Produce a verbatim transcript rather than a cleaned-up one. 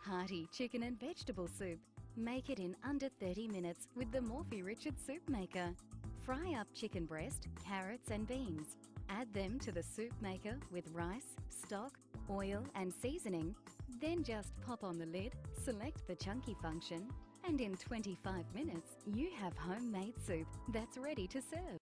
hearty chicken and vegetable soup. Make it in under thirty minutes with the Morphy Richard Soup Maker. Fry up chicken breast, carrots and beans. Add them to the soup maker with rice, stock, oil and seasoning. Then just pop on the lid, select the chunky function, and in twenty-five minutes you have homemade soup that's ready to serve.